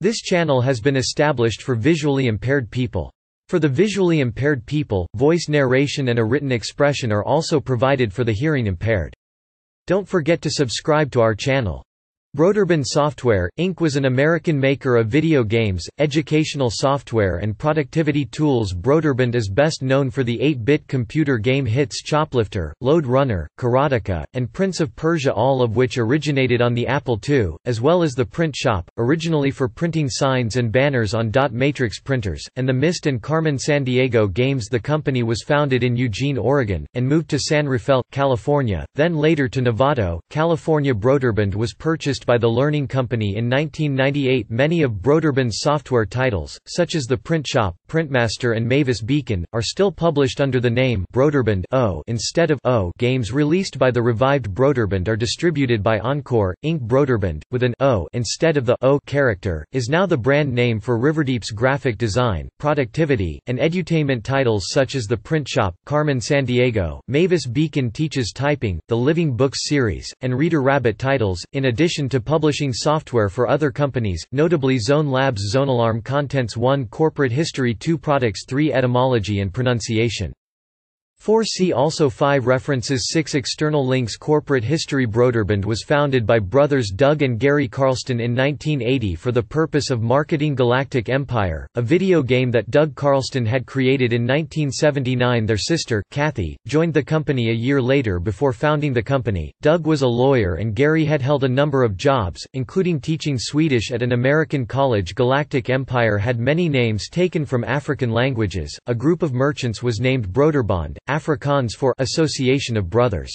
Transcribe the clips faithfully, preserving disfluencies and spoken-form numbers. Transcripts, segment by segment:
This channel has been established for visually impaired people. For the visually impaired people, voice narration and a written expression are also provided for the hearing impaired. Don't forget to subscribe to our channel. Broderbund Software, Incorporated was an American maker of video games, educational software and productivity tools. Broderbund is best known for the eight-bit computer game hits Choplifter, Lode Runner, Karateka, and Prince of Persia, all of which originated on the Apple two, as well as the Print Shop, originally for printing signs and banners on dot matrix printers, and the Myst and Carmen Sandiego games. The company was founded in Eugene, Oregon, and moved to San Rafael, California, then later to Novato, California. Broderbund was purchased by the Learning Company in nineteen ninety-eight. Many of Broderbund's software titles, such as the Print Shop, Printmaster and Mavis Beacon, are still published under the name Broderbund O instead of O. Games released by the revived Broderbund are distributed by Encore, Incorporated. Broderbund, with an O instead of the O character, is now the brand name for Riverdeep's graphic design, productivity, and edutainment titles such as the Print Shop, Carmen Sandiego, Mavis Beacon teaches typing, the Living Books series, and Reader Rabbit titles, in addition to publishing software for other companies, notably Zone Labs, Zonealarm Contents one Corporate History two Products three Etymology and Pronunciation four See also five References six External links. Corporate history. Broderbund was founded by brothers Doug and Gary Carlston in nineteen eighty for the purpose of marketing Galactic Empire, a video game that Doug Carlston had created in nineteen seventy-nine. Their sister, Kathy, joined the company a year later. Before founding the company, Doug was a lawyer and Gary had held a number of jobs, including teaching Swedish at an American college. Galactic Empire had many names taken from African languages. A group of merchants was named Broderbund, Afrikaans for Association of Brothers,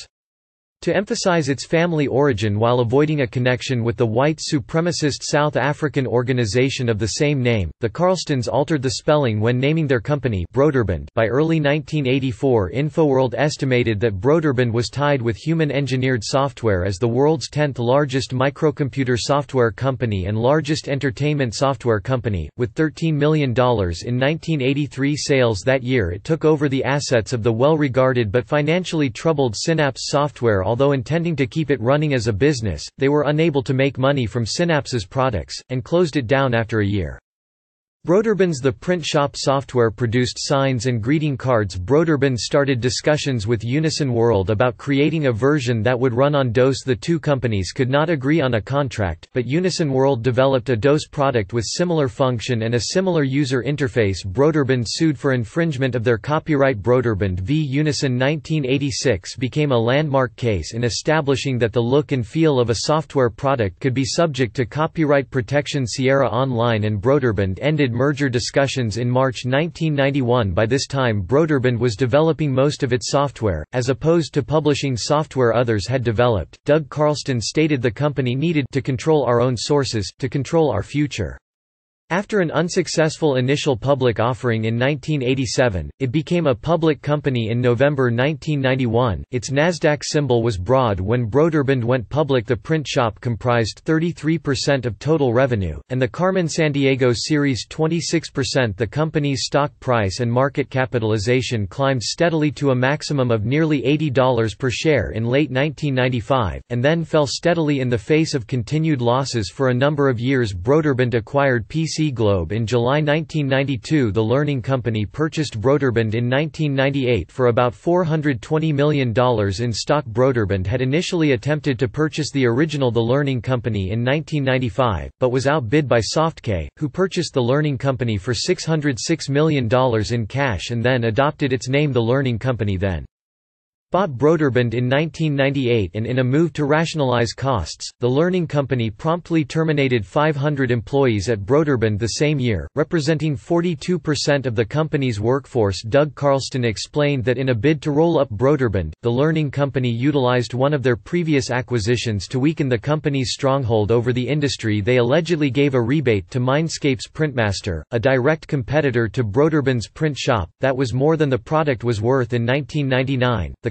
to emphasize its family origin while avoiding a connection with the white supremacist South African organization of the same name. The Carlstons altered the spelling when naming their company Broderbund. By early nineteen eighty-four, InfoWorld estimated that Broderbund was tied with human-engineered software as the world's tenth largest microcomputer software company and largest entertainment software company, with thirteen million dollars in nineteen eighty-three sales. That year it took over the assets of the well-regarded but financially troubled Synapse Software. Although intending to keep it running as a business, they were unable to make money from Synapse's products, and closed it down after a year. Broderbund's The Print Shop software produced signs and greeting cards. Broderbund started discussions with Unison World about creating a version that would run on DOS. The two companies could not agree on a contract, but Unison World developed a DOS product with similar function and a similar user interface. Broderbund sued for infringement of their copyright. Broderbund v Unison nineteen eighty-six became a landmark case in establishing that the look and feel of a software product could be subject to copyright protection. Sierra Online and Broderbund ended merger discussions in March nineteen ninety-one. By this time Broderbund was developing most of its software, as opposed to publishing software others had developed. Doug Carlston stated the company needed to control our own sources, to control our future. After an unsuccessful initial public offering in nineteen eighty-seven, it became a public company in November nineteen ninety-one. Its Nasdaq symbol was B R O D. When Broderbund went public, the Print Shop comprised thirty-three percent of total revenue, and the Carmen Sandiego series twenty-six percent. The company's stock price and market capitalization climbed steadily to a maximum of nearly eighty dollars per share in late nineteen ninety-five, and then fell steadily in the face of continued losses for a number of years. Broderbund acquired P C Globe in July nineteen ninety-two. The Learning Company purchased Broderbund in nineteen ninety-eight for about four hundred twenty million dollars in stock. Broderbund had initially attempted to purchase the original The Learning Company in nineteen ninety-five, but was outbid by SoftK, who purchased The Learning Company for six hundred six million dollars in cash and then adopted its name. The Learning Company then bought Broderbund in nineteen ninety-eight, and in a move to rationalize costs, the Learning Company promptly terminated five hundred employees at Broderbund the same year, representing forty-two percent of the company's workforce. Doug Carlston explained that in a bid to roll up Broderbund, the Learning Company utilized one of their previous acquisitions to weaken the company's stronghold over the industry. They allegedly gave a rebate to Mindscape's Printmaster, a direct competitor to Broderbund's Print Shop, that was more than the product was worth. In nineteen ninety-nine, the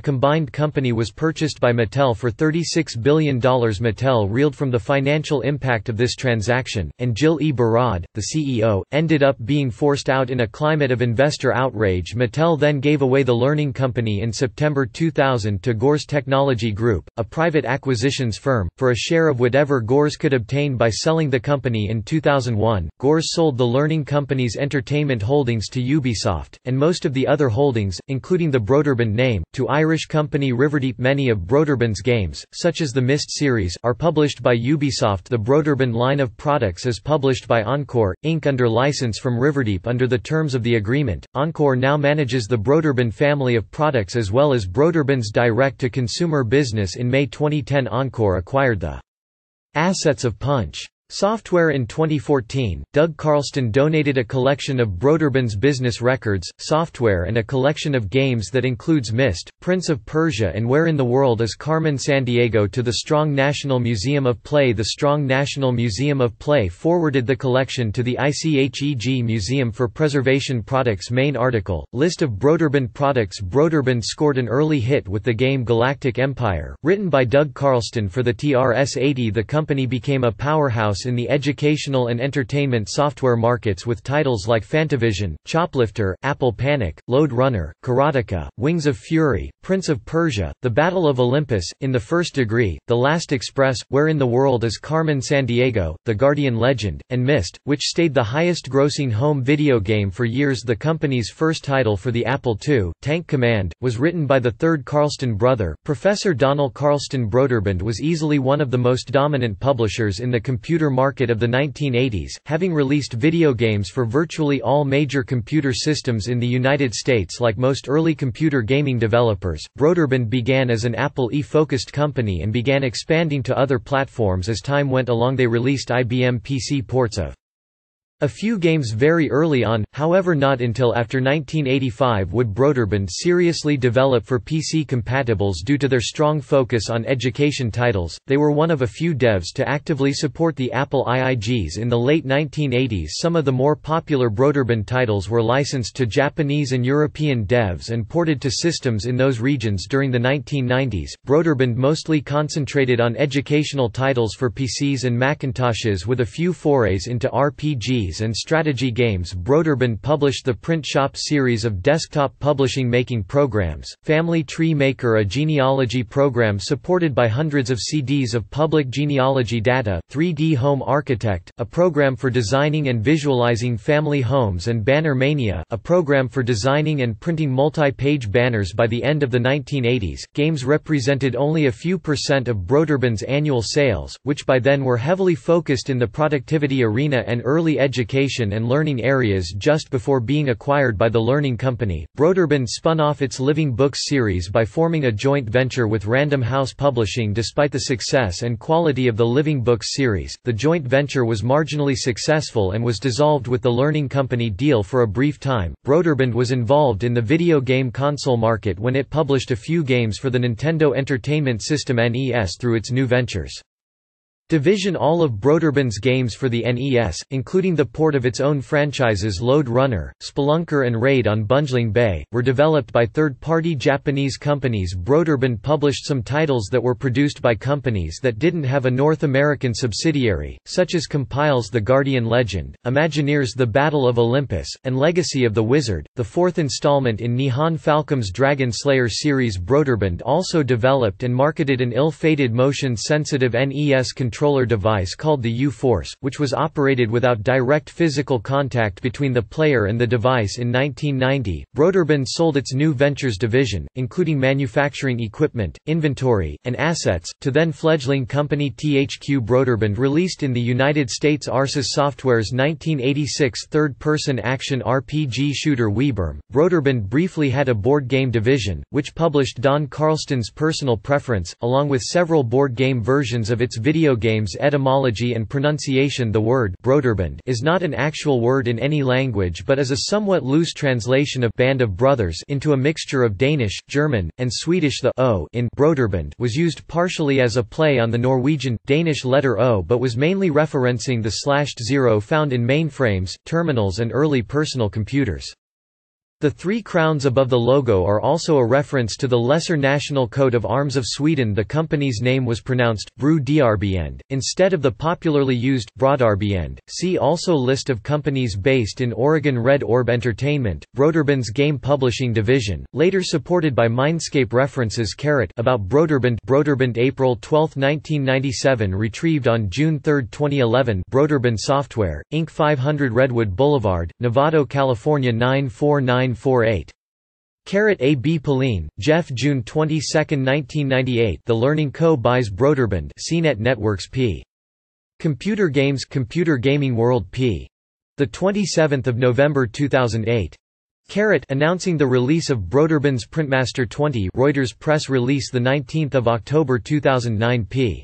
combined company was purchased by Mattel for thirty-six billion dollars. Mattel reeled from the financial impact of this transaction, and Jill E. Barad, the C E O, ended up being forced out in a climate of investor outrage. Mattel then gave away the Learning Company in September two thousand to Gores Technology Group, a private acquisitions firm, for a share of whatever Gores could obtain by selling the company. In two thousand one, Gores sold the Learning Company's entertainment holdings to Ubisoft, and most of the other holdings, including the Broderbund name, to Irish company Riverdep. Many of Broderbund's games, such as the Myst series, are published by Ubisoft. The Broderbund line of products is published by Encore, Incorporated under license from Riverdep. Under the terms of the agreement, Encore now manages the Broderbund family of products as well as Broderbund's direct-to-consumer business. In May twenty ten, Encore acquired the assets of Punch Software. In twenty fourteen, Doug Carlston donated a collection of Broderbund's business records, software and a collection of games that includes Myst, Prince of Persia and Where in the World is Carmen Sandiego to the Strong National Museum of Play. The Strong National Museum of Play forwarded the collection to the I C H E G Museum for Preservation. Products. Main article, list of Broderbund products. Broderbund scored an early hit with the game Galactic Empire, written by Doug Carlston for the T R S eighty. The company became a powerhouse in the educational and entertainment software markets with titles like Fantavision, Choplifter, Apple Panic, Lode Runner, Karateka, Wings of Fury, Prince of Persia, The Battle of Olympus, In the First Degree, The Last Express, Where in the World is Carmen Sandiego, The Guardian Legend, and Myst, which stayed the highest-grossing home video game for years. The company's first title for the Apple two, Tank Command, was written by the third Carlston brother, Professor Donald Carlston. Broderbund was easily one of the most dominant publishers in the computer market of the nineteen eighties, having released video games for virtually all major computer systems in the United States. Like most early computer gaming developers, Broderbund began as an Apple I-focused company and began expanding to other platforms as time went along. They released I B M P C ports of a few games very early on, however not until after nineteen eighty-five would Broderbund seriously develop for P C compatibles. Due to their strong focus on education titles, they were one of a few devs to actively support the Apple I I Gs. In the late nineteen eighties, some of the more popular Broderbund titles were licensed to Japanese and European devs and ported to systems in those regions. During the nineteen nineties, Broderbund mostly concentrated on educational titles for P Cs and Macintoshes with a few forays into R P Gs and strategy games. Broderbund published the Print Shop series of desktop publishing making programs, Family Tree Maker, a genealogy program supported by hundreds of C Ds of public genealogy data, three D Home Architect, a program for designing and visualizing family homes, and Banner Mania, a program for designing and printing multi-page banners. By the end of the nineteen eighties, games represented only a few percent of Broderbund's annual sales, which by then were heavily focused in the productivity arena and early education and learning areas. Just before being acquired by the Learning Company, Broderbund spun off its Living Books series by forming a joint venture with Random House Publishing. Despite the success and quality of the Living Books series, the joint venture was marginally successful and was dissolved with the Learning Company deal. For a brief time, Broderbund was involved in the video game console market when it published a few games for the Nintendo Entertainment System N E S through its new ventures division. All of Broderbund's games for the N E S, including the port of its own franchises Lode Runner, Spelunker and Raid on Bungling Bay, were developed by third-party Japanese companies. Broderbund published some titles that were produced by companies that didn't have a North American subsidiary, such as Compiles The Guardian Legend, Imagineers The Battle of Olympus, and Legacy of the Wizard, the fourth installment in Nihon Falcom's Dragon Slayer series. Broderbund also developed and marketed an ill-fated motion-sensitive N E S controller controller device called the U-Force, which was operated without direct physical contact between the player and the device. In nineteen ninety, Broderbund sold its new ventures division, including manufacturing equipment, inventory, and assets, to then-fledgling company T H Q. Broderbund released in the United States Arsis Software's nineteen eighty-six third-person action R P G shooter Weeburm. Broderbund briefly had a board game division, which published Don Carlston's Personal Preference, along with several board game versions of its video games. Etymology and pronunciation. The word Broderbund is not an actual word in any language but is a somewhat loose translation of Band of Brothers into a mixture of Danish, German, and Swedish. The o in Broderbund was used partially as a play on the Norwegian, Danish letter O but was mainly referencing the slashed zero found in mainframes, terminals and early personal computers. The three crowns above the logo are also a reference to the lesser national coat of arms of Sweden. The company's name was pronounced Broderbund instead of the popularly used Broderbund. See also List of companies based in Oregon. Red Orb Entertainment, Broderbund's game publishing division, later supported by Mindscape references. Carat about Broderbund. Broderbund April twelfth nineteen ninety-seven, retrieved on June third twenty eleven. Broderbund Software, Incorporated, five hundred Redwood Boulevard, Novato, California nine four nine four eight. Carat A. B. Pauline, Jeff. June twenty-second nineteen ninety-eight. The Learning Co. buys Broderbund. C net Networks P. Computer Games. Computer Gaming World P. The twenty-seventh of November two thousand eight. Carat announcing the release of Broderbund's Printmaster twenty. Reuters press release the nineteenth of October two thousand nine. P.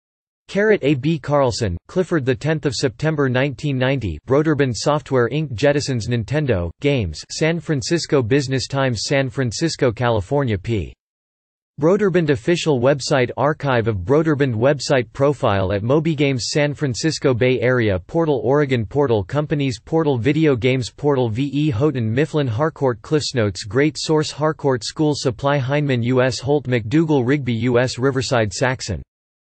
Carat A. B. Carlson, Clifford the tenth of September nineteen ninety. Broderbund Software Incorporated jettisons Nintendo Games. San Francisco Business Times. San Francisco, California. P. Broderbund official website. Archive of Broderbund website. Profile at MobyGames. San Francisco Bay Area. Portal Oregon. Portal Companies. Portal Video Games. Portal V E Houghton Mifflin Harcourt Cliffsnotes. Great Source Harcourt School Supply. Heinemann U S Holt McDougall Rigby U S Riverside Saxon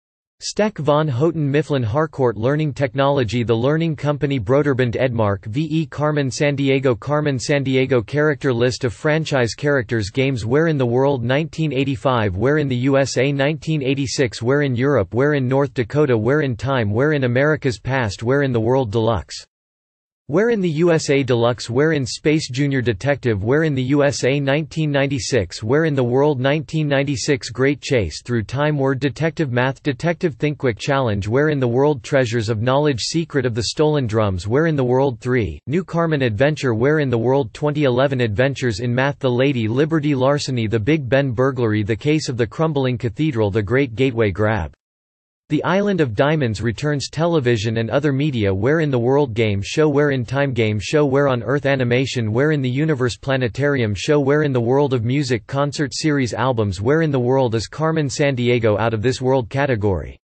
Steck von Houghton Mifflin Harcourt Learning Technology. The Learning Company. Broderbund Edmark V E Carmen Sandiego. Carmen Sandiego. Character list of franchise characters. Games. Where in the World nineteen eighty-five. Where in the U S A nineteen eighty-six. Where in Europe. Where in North Dakota. Where in Time. Where in America's Past. Where in the World Deluxe. Where in the U S A Deluxe. Where in Space. Junior Detective. Where in the U S A nineteen ninety-six. Where in the World nineteen ninety-six. Great Chase Through Time. Word Detective. Math Detective. Think Quick Challenge. Where in the World. Treasures of Knowledge. Secret of the Stolen Drums. Where in the World. three. New Carmen Adventure. Where in the World. twenty eleven. Adventures in Math. The Lady Liberty Larceny. The Big Ben Burglary. The Case of the Crumbling Cathedral. The Great Gateway Grab. The Island of Diamonds returns. Television and other media. Where in the World. Game Show. Where in Time. Game Show. Where on Earth. Animation. Where in the Universe. Planetarium Show. Where in the World of Music. Concert Series. Albums. Where in the World is Carmen Sandiego. Out of This World category.